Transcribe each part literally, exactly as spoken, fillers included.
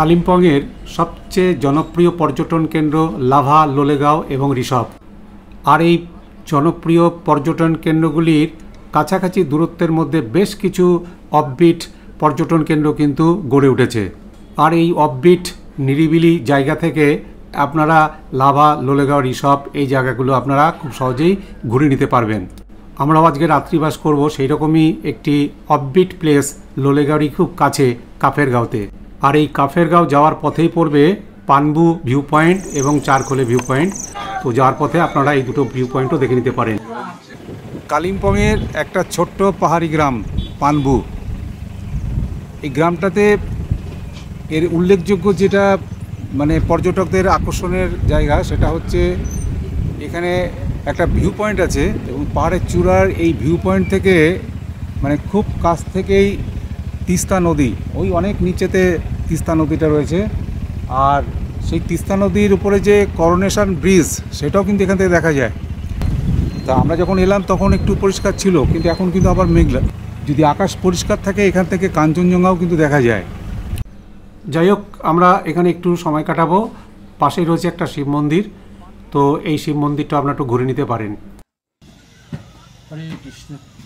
কালিম্পংয়ের সবচেয়ে জনপ্রিয় পর্যটন কেন্দ্র লাভা, লোলেগাঁও এবং ঋষভ। আর এই জনপ্রিয় পর্যটন কেন্দ্রগুলির কাছাকাছি দূরত্বের মধ্যে বেশ কিছু অফবিট পর্যটন কেন্দ্র কিন্তু গড়ে উঠেছে। আর এই অফবিট নিরিবিলি জায়গা থেকে আপনারা লাভা, লোলেগাঁও, ঋষভ এই জায়গাগুলো আপনারা খুব সহজেই ঘুরে নিতে পারবেন। আমরাও আজকে রাত্রিবাস করব সেই রকমই একটি অফবিট প্লেস লোলেগাঁওরই খুব কাছে কাফেরগাঁওতে। আর এই কাফেরগাঁও যাওয়ার পথেই পড়বে পানবু ভিউ পয়েন্ট এবং চারখোলে ভিউ পয়েন্ট। তো যাওয়ার পথে আপনারা এই দুটো ভিউ পয়েন্টও দেখে নিতে পারেন। কালিম্পংয়ের একটা ছোট্ট পাহাড়ি গ্রাম পানবু। এই গ্রামটাতে এর উল্লেখযোগ্য যেটা মানে পর্যটকদের আকর্ষণের জায়গা সেটা হচ্ছে এখানে একটা ভিউ পয়েন্ট আছে এবং পাহাড়ের চূড়ার এই ভিউ পয়েন্ট থেকে মানে খুব কাছ থেকেই তিস্তা নদী, ওই অনেক নিচেতে তিস্তা নদীটা রয়েছে। আর সেই তিস্তা নদীর উপরে যে করোনেশন ব্রিজ সেটাও কিন্তু এখান থেকে দেখা যায়। তা আমরা যখন এলাম তখন একটু পরিষ্কার ছিল, কিন্তু এখন কিন্তু আবার মেঘলা। যদি আকাশ পরিষ্কার থাকে এখান থেকে কাঞ্চনজঙ্ঘাও কিন্তু দেখা যায়। যাই হোক, আমরা এখানে একটু সময় কাটাবো। পাশেই রয়েছে একটা শিব মন্দির, তো এই শিব মন্দিরটা আপনারা একটু ঘুরে নিতে পারেন। হরে কৃষ্ণ।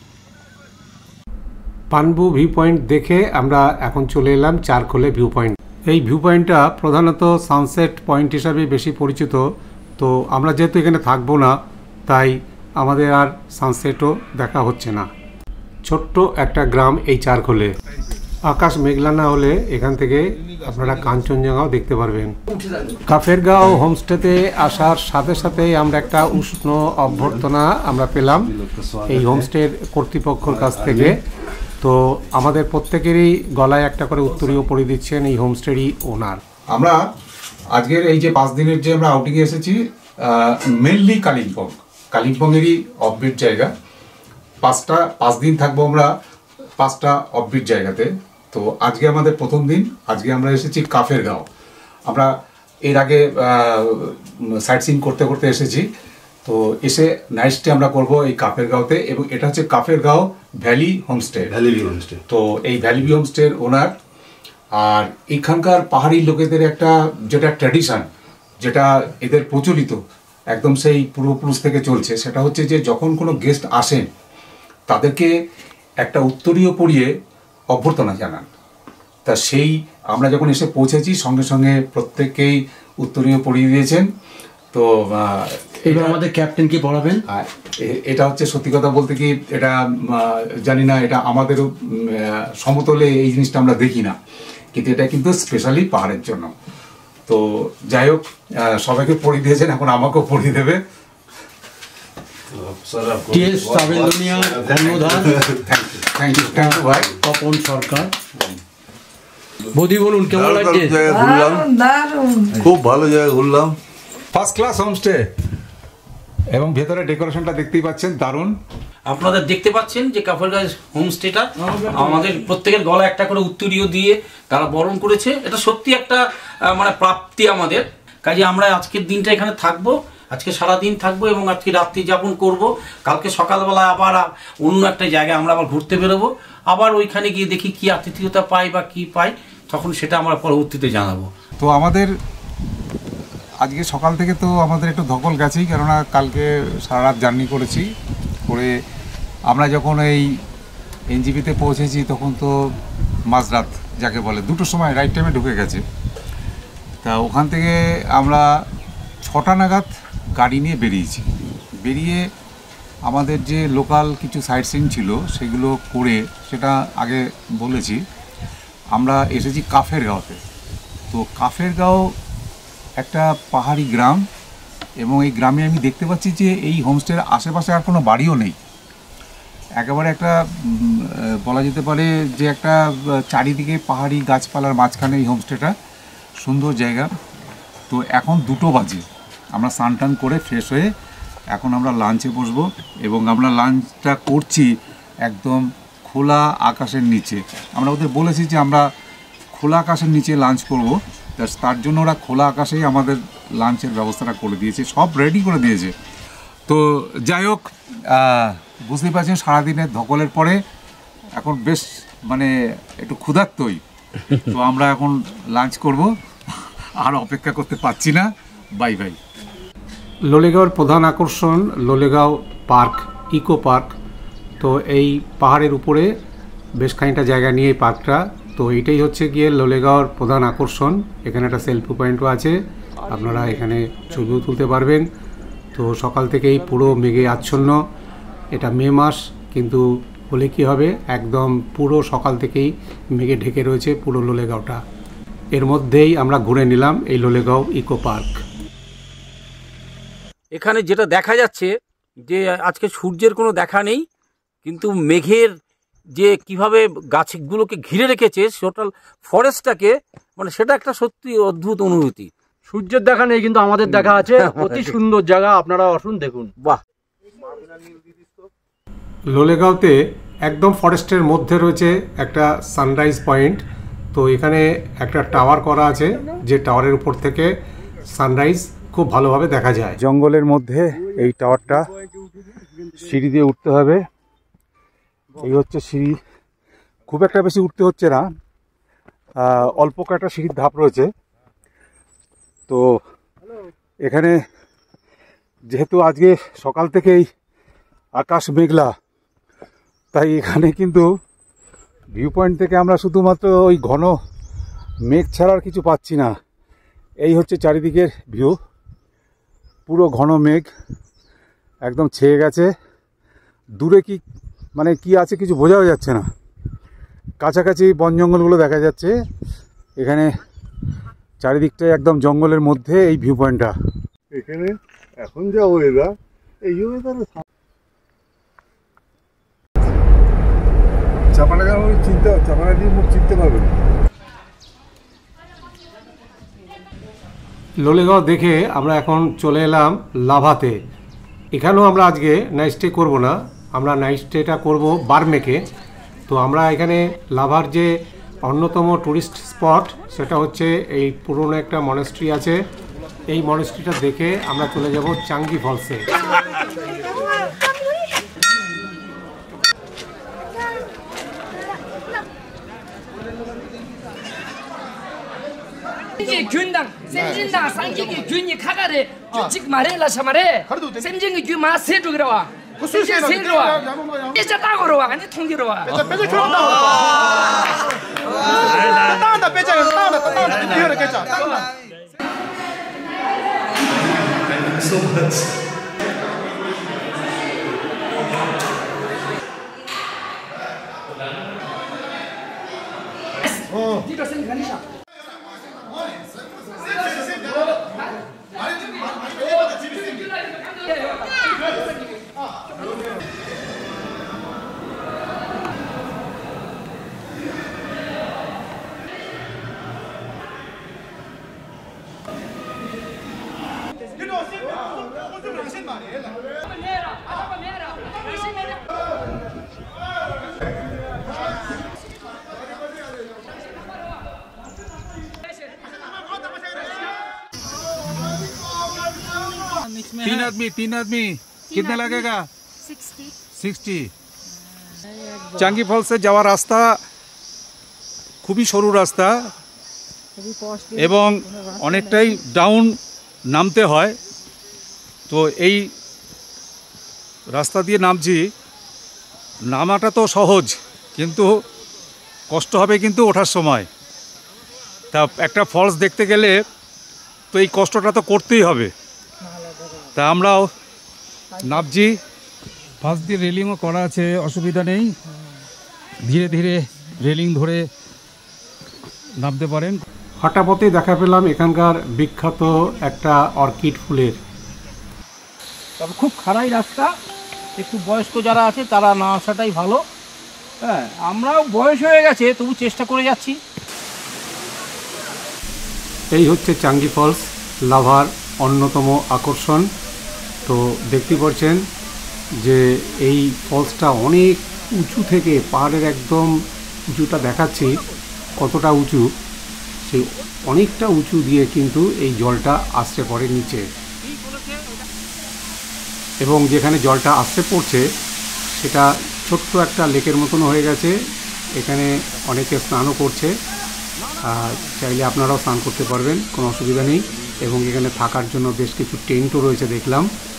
পানবু ভিউ পয়েন্ট দেখে আমরা এখন চলে এলাম চারখোলে ভিউ পয়েন্ট। এই ভিউ পয়েন্টটা প্রধানত সানসেট পয়েন্ট হিসাবে বেশি পরিচিত। তো আমরা যেহেতু এখানে থাকবো না তাই আমাদের আর সানসেটও দেখা হচ্ছে না। ছোট্ট একটা গ্রাম এই চারখোলে। আকাশ মেঘলা না হলে এখান থেকে আপনারা কাঞ্চনজঙ্ঘাও দেখতে পারবেন। কাফেরগাঁও হোমস্টেতে আসার সাথে সাথেই আমরা একটা উষ্ণ অভ্যর্থনা আমরা পেলাম এই হোমস্টের কর্তৃপক্ষের কাছ থেকে। তো আমাদের প্রত্যেকেরই গলায় একটা করে উত্তরীয় পরে দিচ্ছেন এই হোমস্টেরই ওনার। আমরা আজকের এই যে পাঁচ দিনের যে আমরা আউটিংয়ে এসেছি মেনলি কালিম্পং, কালিম্পংয়েরই অফবিট জায়গা। পাঁচটা পাঁচ দিন থাকবো আমরা পাঁচটা অফবিট জায়গাতে। তো আজকে আমাদের প্রথম দিন। আজকে আমরা এসেছি কাফেরগাঁও। আমরা এর আগে সাইট সিইং করতে করতে এসেছি। তো এসে নাইট স্টে আমরা করবো এই কাফেরগাঁওতে, এবং এটা হচ্ছে Kafergaon valley homestay. Valley view homestay. তো এই ভ্যালি ভিউ হোমস্টের ওনার। আর এখানকার পাহাড়ি লোকেদের একটা যেটা ট্র্যাডিশন, যেটা এদের প্রচলিত একদম সেই পূর্বপুরুষ থেকে চলছে, সেটা হচ্ছে যে যখন কোনো গেস্ট আসেন তাদেরকে একটা উত্তরীয় পরিয়ে অভ্যর্থনা জানান। তা সেই আমরা যখন এসে পৌঁছেছি সঙ্গে সঙ্গে প্রত্যেককেই উত্তরীয় পরিয়ে দিয়েছেন। তো এবার আমাদের ক্যাপ্টেন কি পড়াবেন। এটা হচ্ছে সত্যি কথা বলতে কি, এটা জানি না, এটা আমাদেরও সমতলে এই জিনিসটা আমরা দেখি না, কিন্তু এটা কিন্তু স্পেশালি পাহাড়ের জন্য। তো যাই হোক, সবাইকে পড়িয়ে দিয়েছেন, এখন আমাকেও পড়িয়ে দেবে। তপন সরকার। বৌদি বলুন কেমন লাগছে? খুব ভালো জায়গা ঘুরলাম, ফার্স্ট ক্লাস হোমস্টে, এবং ভেতরে ডেকোরেশনটা দেখতেই পাচ্ছেন দারুণ। আপনাদের দেখতে পাচ্ছেন যে কাফেরগাঁও হোমস্টেটা আমাদের প্রত্যেকের গলা একটা করে উত্তরীয় দিয়ে তারা বরণ করেছে। এটা সত্যি একটা মানে প্রাপ্তি আমাদের। কাজে আমরা আজকের দিনটা এখানে থাকবো, আজকে সারাদিন থাকবো এবং আজকে রাত্রি যাপন করব। কালকে সকালবেলা আবার অন্য একটা জায়গায় আমরা আবার ঘুরতে বেরোবো। আবার ওইখানে গিয়ে দেখি কি আতিথেয়তা পাই বা কি পাই, তখন সেটা আমরা পরবর্তীতে জানাবো। তো আমাদের আজকে সকাল থেকে তো আমাদের একটু ধকল গেছেই, কেননা কালকে সারা রাত জার্নি করেছি। করে আমরা যখন এই এনজিপিতে পৌঁছেছি তখন তো মাঝরাত যাকে বলে, দুটোর সময় রাইট টাইমে ঢুকে গেছে। তা ওখান থেকে আমরা ছটা নাগাদ গাড়ি নিয়ে বেরিয়েছি। বেরিয়ে আমাদের যে লোকাল কিছু সাইট সিইং ছিল সেগুলো করে, সেটা আগে বলেছি, আমরা এসেছি কাফেরগাঁওতে। তো কাফেরগাঁও একটা পাহাড়ি গ্রাম, এবং এই গ্রামে আমি দেখতে পাচ্ছি যে এই হোমস্টের আশেপাশে আর কোনো বাড়িও নেই। একেবারে একটা বলা যেতে পারে যে একটা চারিদিকে পাহাড়ি গাছপালার মাঝখানে এই হোমস্টেটা, সুন্দর জায়গা। তো এখন দুটো বাজে, আমরা স্নান টান করে ফ্রেশ হয়ে এখন আমরা লাঞ্চে বসবো, এবং আমরা লাঞ্চটা করছি একদম খোলা আকাশের নিচে। আমরা ওদের বলেছি যে আমরা খোলা আকাশের নিচে লাঞ্চ করব, তার জন্য ওরা খোলা আকাশেই আমাদের লাঞ্চের ব্যবস্থাটা করে দিয়েছে, সব রেডি করে দিয়েছে। তো যাই হোক, বুঝতেই পারছেন সারাদিনের ধকলের পরে এখন বেশ মানে একটু ক্ষুধার্তই। তো আমরা এখন লাঞ্চ করব, আর অপেক্ষা করতে পারছি না। Bye bye. লোলেগাঁওয়ের প্রধান আকর্ষণ লোলেগাঁও পার্ক, ইকো পার্ক। তো এই পাহাড়ের উপরে বেশ খানিকটা জায়গা নিয়ে এই পার্কটা। তো এইটাই হচ্ছে গিয়ে লোলেগাঁওয়ের প্রধান আকর্ষণ। এখানে একটা সেলফি পয়েন্টও আছে, আপনারা এখানে ছবিও তুলতে পারবেন। তো সকাল থেকেই পুরো মেঘে আচ্ছন্ন। এটা মে মাস, কিন্তু হলে কি হবে, একদম পুরো সকাল থেকেই মেঘে ঢেকে রয়েছে পুরো লোলেগাঁওটা। এর মধ্যেই আমরা ঘুরে নিলাম এই লোলেগাঁও ইকো পার্ক। এখানে যেটা দেখা যাচ্ছে যে আজকে সূর্যের কোনো দেখা নেই, কিন্তু মেঘের যে কিভাবে গাছগুলোকে ঘিরে রেখেছে টোটাল ফরেস্টটাকে, মানে সেটা একটা সত্যি অদ্ভুত অনুভূতি। সূর্যের দেখা নেই, কিন্তু আমাদের দেখা আছে। অতি সুন্দর জায়গা, আপনারা আসুন দেখুন। বাহ। লোলেগাঁওতে একদম ফরেস্টের মধ্যে রয়েছে একটা সানরাইজ পয়েন্ট। তো এখানে একটা টাওয়ার করা আছে, যে টাওয়ারের উপর থেকে সানরাইজ খুব ভালোভাবে দেখা যায়। জঙ্গলের মধ্যে এই টাওয়ারটা, সিঁড়ি দিয়ে উঠতে হবে। এই হচ্ছে সিঁড়ি, খুব একটা বেশি উঠতে হচ্ছে না, অল্প কয়েকটা সিঁড়ির ধাপ রয়েছে। তো এখানে যেহেতু আজকে সকাল থেকেই আকাশ মেঘলা, তাই এখানে কিন্তু ভিউ পয়েন্ট থেকে আমরা শুধুমাত্র ওই ঘন মেঘ ছাড়া আর কিছু পাচ্ছি না। এই হচ্ছে চারিদিকের ভিউ, পুরো ঘন মেঘ একদম ছেয়ে গেছে। দূরে কি মানে কি আছে কিছু বোঝাও যাচ্ছে না। কাছাকাছি বন জঙ্গলগুলো দেখা যাচ্ছে। এখানে চারিদিকটাই একদম জঙ্গলের মধ্যে এই ভিউ পয়েন্টটা। এখানে এখন যা ওয়েদার, এই ওয়েদারে চাপাটা চিন্তা চাপাটা দিয়ে মুখ চিনতে পারবে না। লোলেগাঁও দেখে আমরা এখন চলে এলাম লাভাতে। এখানেও আমরা আজকে নাইট স্টে করবো না, আমরা নাইট স্টেটা করবো বার্মেকে। তো আমরা এখানে লাভার যে অন্যতম টুরিস্ট স্পট, সেটা হচ্ছে এই পুরনো একটা মনেস্ট্রি আছে। এই মনেস্ট্রিটা দেখে আমরা চলে যাব চাঙ্গি ফলসে। 군당 샘진당 상기기 군이 카가래 규칙 말해라 샤마래 샘진기 규마 세주 그러와 샘진 세주 와 이제 따고로 와 아니 통기로 와 빼자 빼자 들어온다 따온다 빼자 따온다 따온다 이거를 깨자 so much 어 뒤로 생각하니까 तीन आदमी तीन आदमी कितना लगेगा? Sixty sixty. চাঙ্গি ফলসে যাওয়ার রাস্তা খুবই সরু রাস্তা এবং অনেকটাই ডাউন নামতে হয়। তো এই রাস্তা দিয়ে নামছি, নামাটা তো সহজ, কিন্তু কষ্ট হবে কিন্তু ওঠার সময়। তা একটা ফলস দেখতে গেলে তো এই কষ্টটা তো করতেই হবে। তা আমরাও নামছি, পাশ দিয়ে রেলিংও করা আছে, অসুবিধা নেই, ধীরে ধীরে রেলিং ধরে নামতে পারেন। হঠাৎই দেখা পেলাম এখানকার বিখ্যাত একটা অর্কিড ফুলের। তবে খুব খারাই রাস্তা, একটু বয়স্ক যারা আছে তারা না আসাটাই ভালো। হ্যাঁ, আমরাও বয়স হয়ে গেছে, তবু চেষ্টা করে যাচ্ছি। এই হচ্ছে চাঙ্গি ফলস, লাভার অন্যতম আকর্ষণ। তো দেখতে পাচ্ছেন যে এই ফলসটা অনেক উঁচু থেকে, পাহাড়ের একদম উঁচুটা দেখাচ্ছি কতটা উঁচু, সেই অনেকটা উঁচু দিয়ে কিন্তু এই জলটা আসতে পড়ে নিচে। এবং যেখানে জলটা আসতে পড়ছে সেটা ছোট্ট একটা লেকের মতন হয়ে গেছে। এখানে অনেকে স্নানও করছে। চাইলে আপনারাও স্নান করতে পারবেন, কোনো অসুবিধা নেই। এবং এখানে থাকার জন্য বেশ কিছু টেন্টও রয়েছে দেখলাম।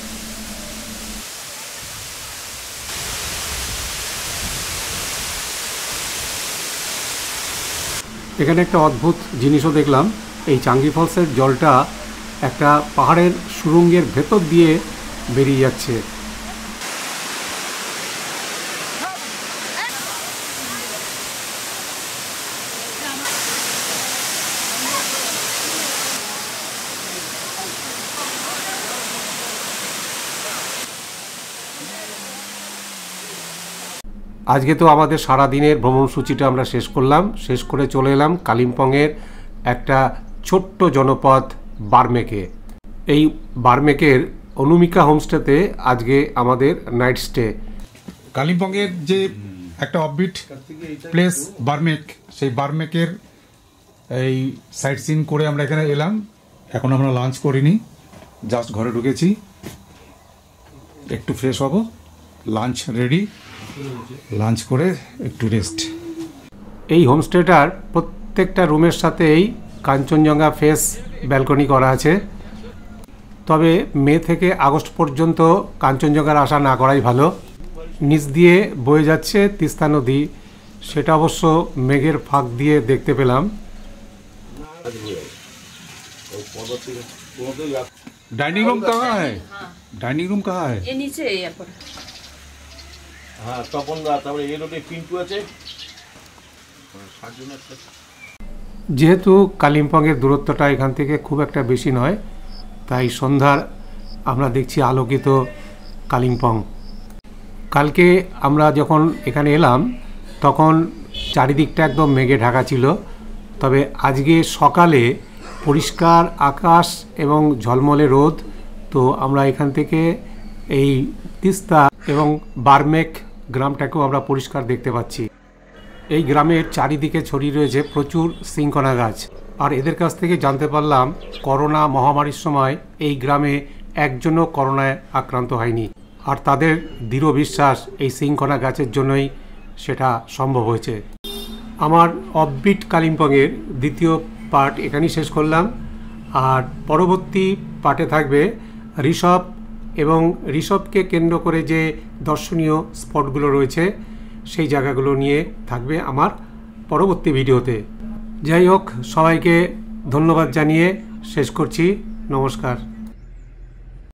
এখানে একটা অদ্ভুত জিনিসও দেখলাম, এই চাঙ্গি ফলসের জলটা একটা পাহাড়ের সুড়ঙ্গের ভেতর দিয়ে বেরিয়ে যাচ্ছে। আজকে তো আমাদের সারা দিনের ভ্রমণসূচিটা আমরা শেষ করলাম, শেষ করে চলে এলাম কালিম্পংয়ের একটা ছোট্ট জনপদ বার্মেকে। এই বার্মেকের অনুমিকা হোমস্টেতে আজকে আমাদের নাইট স্টে। কালিম্পংয়ের যে একটা অফবিট প্লেস বার্মেক, সেই বার্মেকের এই সাইট সিন করে আমরা এখানে এলাম। এখন আমরা লাঞ্চ করিনি, জাস্ট ঘরে ঢুকেছি, একটু ফ্রেশ হব, লাঞ্চ রেডি, লাঞ্চ করে একটু রেস্ট। এই হোমস্টেটার প্রত্যেকটা রুমের সাথেই কাঞ্চনজঙ্ঘা ফেস ব্যালকনি করা আছে। তবে মে থেকে আগস্ট পর্যন্ত কাঞ্চনজঙ্ঘার আশা না করাই ভালো। নিচ দিয়ে বয়ে যাচ্ছে তিস্তা নদী, সেটা অবশ্য মেঘের ফাঁক দিয়ে দেখতে পেলাম। डाइनिंग रूम कहाँ है? डाइनिंग रूम कहाँ है? ये नीचे है यहाँ पर। हाँ तपन তারপরে এই রোডে পিন্টু আছে। যেহেতু কালিম্পংয়ের দূরত্বটা এখান থেকে খুব একটা বেশি নয়, তাই সন্ধ্যার আমরা দেখছি আলোকিত কালিম্পং। কালকে আমরা যখন এখানে এলাম তখন চারিদিকটা একদম মেঘে ঢাকা ছিল, তবে আজকে সকালে পরিষ্কার আকাশ এবং ঝলমলে রোদ। তো আমরা এখান থেকে এই তিস্তা এবং বার্মেক গ্রামটাকেও আমরা পরিষ্কার দেখতে পাচ্ছি। এই গ্রামের চারিদিকে ছড়িয়ে রয়েছে প্রচুর সিংকনা গাছ, আর এদের কাছ থেকে জানতে পারলাম করোনা মহামারীর সময় এই গ্রামে একজনও করোনায় আক্রান্ত হয়নি, আর তাদের দৃঢ় বিশ্বাস এই সিংকনা গাছের জন্যই সেটা সম্ভব হয়েছে। আমার অফবিট কালিম্পংয়ের দ্বিতীয় পার্ট এখানেই শেষ করলাম, আর পরবর্তী পার্টে থাকবে ঋষভ এবং ঋষভকে কেন্দ্র করে যে দর্শনীয় স্পটগুলো রয়েছে সেই জায়গাগুলো নিয়ে থাকবে আমার পরবর্তী ভিডিওতে। যাই হোক, সবাইকে ধন্যবাদ জানিয়ে শেষ করছি। নমস্কার।